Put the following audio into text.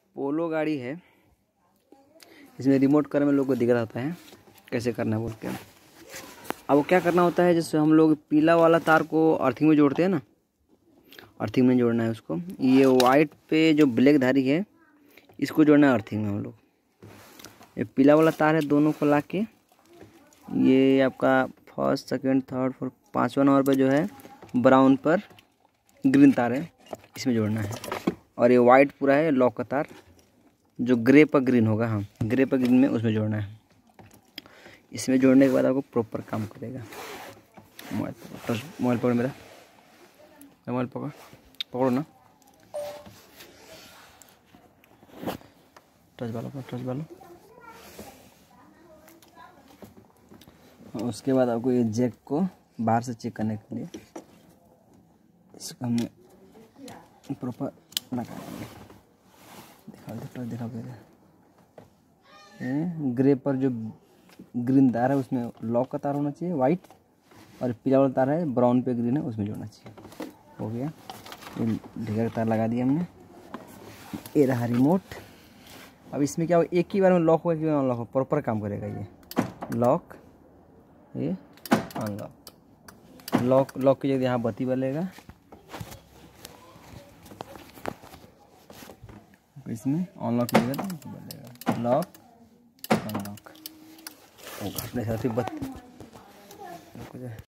पोलो गाड़ी है, इसमें रिमोट कर में लोग को दिख रहा होता है कैसे करना है बोल के। अब वो क्या करना होता है, जैसे हम लोग पीला वाला तार को अर्थिंग में जोड़ते हैं ना, अर्थिंग में जोड़ना है उसको। ये वाइट पे जो ब्लैक धारी है इसको जोड़ना है अर्थिंग में हम लोग। ये पीला वाला तार है, दोनों को ला के ये आपका फर्स्ट सेकंड थर्ड फोर्थ 5वां नंबर पर जो है ब्राउन पर ग्रीन तार है, इसमें जोड़ना है। और ये वाइट पूरा है लॉक का तार, जो ग्रे पर ग्रीन होगा, हाँ ग्रे पर ग्रीन में उसमें जोड़ना है। इसमें जोड़ने के बाद आपको प्रॉपर काम करेगा। मोबाइल पकड़, मेरा मोबाइल पकड़ो ना, टच वाला। उसके बाद आपको ये जैक को बाहर से चेक करने के लिए इसको हमने प्रॉपर लगा देंगे। दिखा ग्रे पर जो ग्रीन तार है उसमें लॉक का तार होना चाहिए वाइट, और पीला वाला तार है ब्राउन पे ग्रीन है उसमें जोड़ना चाहिए। हो गया, ये ढेकर का तार लगा दिया हमने। ये रहा रिमोट। अब इसमें क्या हो, एक ही बार में लॉक हो, एक ही बार में अनलॉक हो, प्रॉपर काम करेगा ये। लॉक, ये अनलॉक, लॉक की जगह यहाँ बत्ती बलेगा, इसमें अनलॉक की जगह बलेगा, लॉक अनलॉक होगा अपने साथ ही बत्ती।